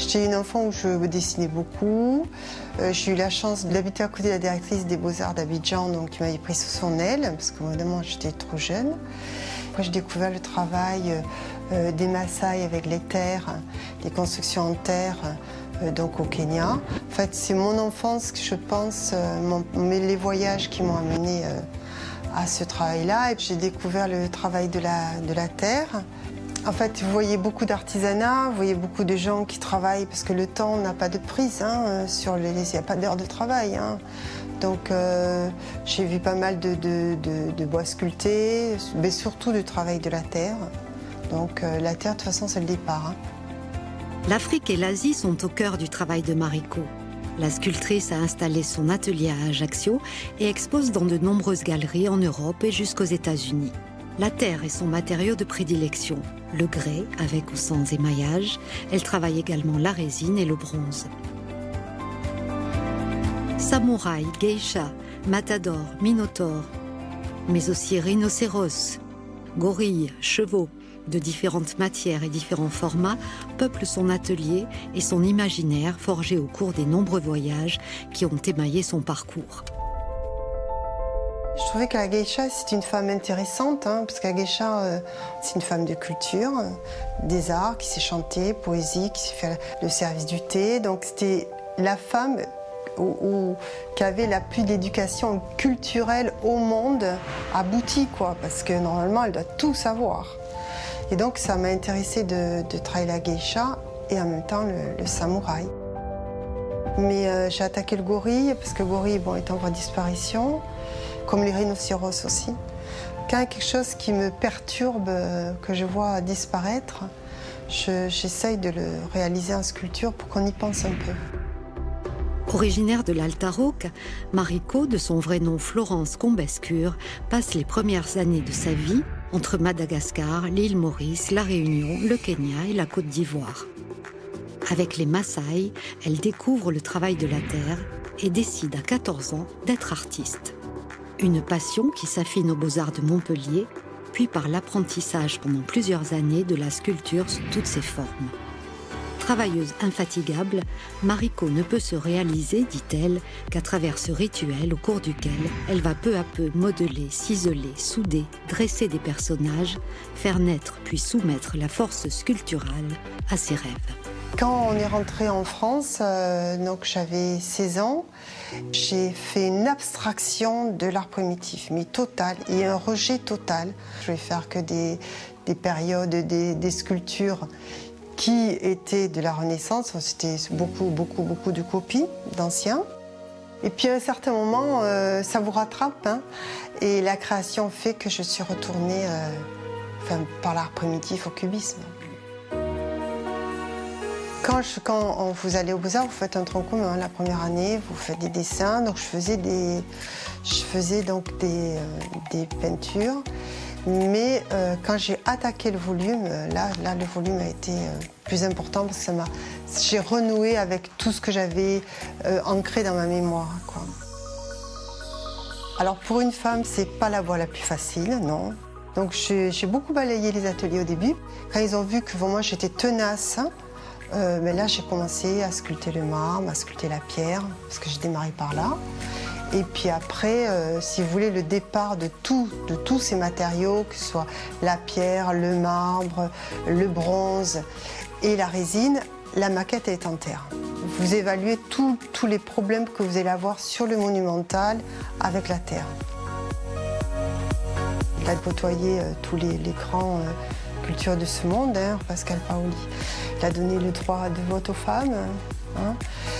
J'étais une enfant où je dessinais beaucoup. J'ai eu la chance d'habiter à côté de la directrice des Beaux-Arts d'Abidjan, donc qui m'avait pris sous son aile, parce que évidemment j'étais trop jeune. Après j'ai découvert le travail des Maasai avec les terres, les constructions en terre, donc au Kenya. En fait, c'est mon enfance, je pense, les voyages qui m'ont amené à ce travail-là. Et j'ai découvert le travail de la terre. En fait, vous voyez beaucoup d'artisanat, vous voyez beaucoup de gens qui travaillent, parce que le temps n'a pas de prise, hein, il n'y a pas d'heure de travail. Hein. Donc j'ai vu pas mal de bois sculptés, mais surtout du travail de la terre. Donc la terre, de toute façon, c'est le départ. Hein. L'Afrique et l'Asie sont au cœur du travail de Mariko. La sculptrice a installé son atelier à Ajaccio et expose dans de nombreuses galeries en Europe et jusqu'aux États-Unis. La terre est son matériau de prédilection. Le grès, avec ou sans émaillage. Elle travaille également la résine et le bronze. Samouraï, geisha, matador, minotaure, mais aussi rhinocéros, gorilles, chevaux, de différentes matières et différents formats, peuplent son atelier et son imaginaire forgé au cours des nombreux voyages qui ont émaillé son parcours. Je trouvais que la geisha, c'est une femme intéressante, hein, parce que la geisha, c'est une femme de culture, des arts, qui sait chanter, poésie, qui sait faire le service du thé. Donc c'était la femme qui avait la plus d'éducation culturelle au monde aboutie, quoi, parce que normalement, elle doit tout savoir. Et donc ça m'a intéressée de travailler la geisha et en même temps le samouraï. Mais j'ai attaqué le gorille, parce que le gorille est en voie de disparition. Comme les rhinocéros aussi. Quand il y a quelque chose qui me perturbe, que je vois disparaître, j'essaye de le réaliser en sculpture pour qu'on y pense un peu. Originaire de l'Alta Rocca, Mariko, de son vrai nom Florence Combescure, passe les premières années de sa vie entre Madagascar, l'île Maurice, la Réunion, le Kenya et la Côte d'Ivoire. Avec les Maasai, elle découvre le travail de la terre et décide à 14 ans d'être artiste. Une passion qui s'affine aux Beaux-Arts de Montpellier, puis par l'apprentissage pendant plusieurs années de la sculpture sous toutes ses formes. Travailleuse infatigable, Mariko ne peut se réaliser, dit-elle, qu'à travers ce rituel au cours duquel elle va peu à peu modeler, ciseler, souder, dresser des personnages, faire naître puis soumettre la force sculpturale à ses rêves. Quand on est rentré en France, donc j'avais 16 ans, j'ai fait une abstraction de l'art primitif, mais totale, et un rejet total. Je vais faire que des périodes, des sculptures qui étaient de la Renaissance. C'était beaucoup de copies d'anciens. Et puis à un certain moment, ça vous rattrape, hein, et la création fait que je suis retournée par l'art primitif au cubisme. Quand vous allez aux Beaux-Arts, vous faites un tronc commun. La première année, vous faites des dessins. Donc je faisais donc des peintures. Mais quand j'ai attaqué le volume, là le volume a été plus important parce que j'ai renoué avec tout ce que j'avais ancré dans ma mémoire, quoi. Alors pour une femme, c'est pas la voie la plus facile, non. Donc j'ai beaucoup balayé les ateliers au début. Quand ils ont vu que moi j'étais tenace, mais là j'ai commencé à sculpter le marbre, à sculpter la pierre, parce que j'ai démarré par là. Et puis après, si vous voulez, le départ de tous ces matériaux, que ce soit la pierre, le marbre, le bronze et la résine, la maquette est en terre. Vous évaluez tous les problèmes que vous allez avoir sur le monumental avec la terre. Il a côtoyé tous les grands cultures de ce monde, hein, Pascal Paoli. Il a donné le droit de vote aux femmes. Hein.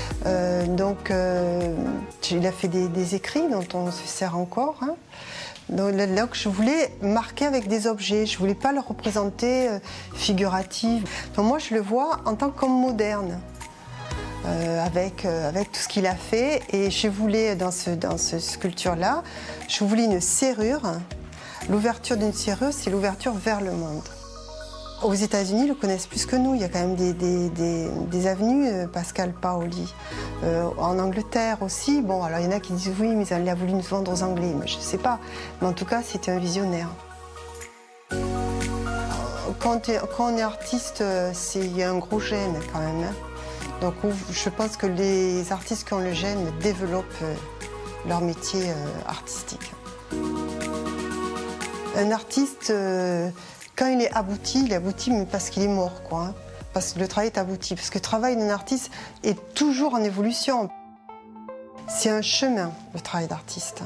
Il a fait des écrits dont on se sert encore. Hein. Donc je voulais marquer avec des objets, je ne voulais pas le représenter figuratif. Donc moi je le vois en tant qu'homme moderne, avec tout ce qu'il a fait. Et je voulais, dans cette sculpture-là, je voulais une serrure. L'ouverture d'une serrure, c'est l'ouverture vers le monde. Aux États-Unis, ils le connaissent plus que nous. Il y a quand même des avenues Pascal Paoli. En Angleterre aussi. Bon, alors il y en a qui disent oui, mais il a voulu nous vendre aux Anglais. Mais je ne sais pas. Mais en tout cas, c'était un visionnaire. Quand on est artiste, il y a un gros gène quand même. Hein. Donc je pense que les artistes qui ont le gène développent leur métier artistique. Un artiste, quand il est abouti mais parce qu'il est mort, quoi. Hein. Parce que le travail est abouti. Parce que le travail d'un artiste est toujours en évolution. C'est un chemin, le travail d'artiste.